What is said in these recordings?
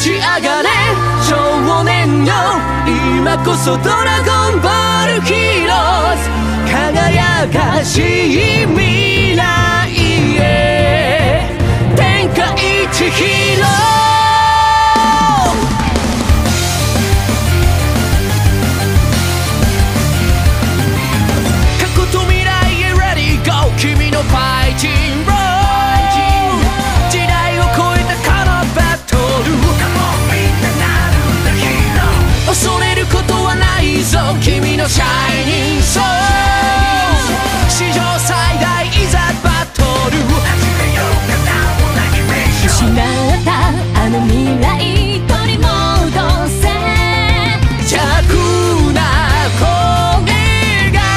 ち上がれ少年よ、今こそドラゴンボールヒーローズ、輝かしい未来へ天下一ヒーロー。過去と未来へ Ready Go、 君のファイティングロール、時代を超えたこのバトル、恐れることはないぞ君のシャイニングソール、史上最大いざバトル、失ったあの未来取り戻せ、邪悪な声が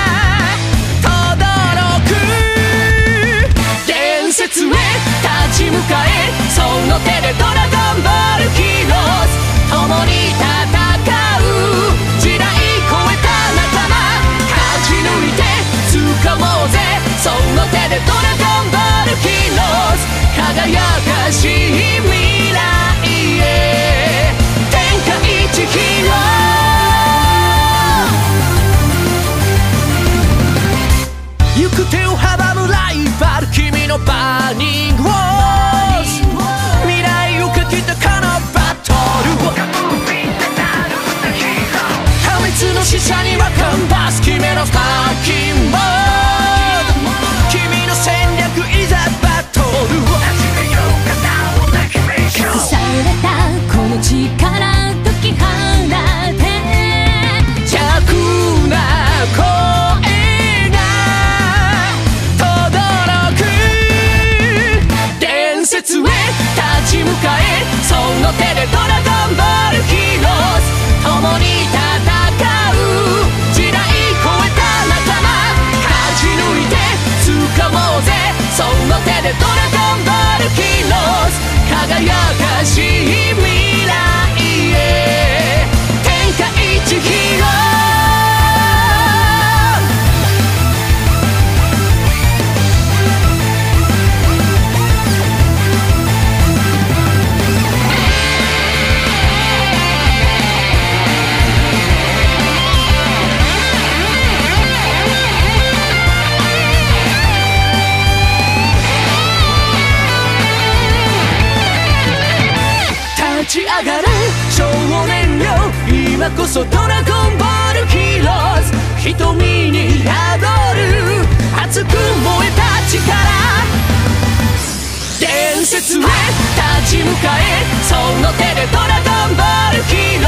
轟く、伝説へ立ち向かえ、その手でドラゴンボールヒーローズ、共に戦う時代超えた仲間、勝ち抜いて掴もうぜ、その手でドラゴンボールヒーローズ、輝かしい未来へ天下一ヒーロー。行く手を阻むライバル、君のバーニングウォーズ、未来をかけたこのバトル、破滅の使者にはカンバス、決めのファンキーモード、君の戦略いざバトル、隠されたこの力解き放て、邪悪な声が轟く、伝説へ立ち向かえ、その手でドラゴンボールヒーローズ、共に戦う時代超えた仲間、勝ち抜いて掴もうぜ、その手でドラゴンボールヒーローズ、輝かしい未来へ天下一ヒーロー。立ち上がれ少年よ、今こそドラゴンボールヒーローズ、瞳に宿る熱く燃えた力、伝説へ立ち向かえ、その手でドラゴンボールヒーローズ、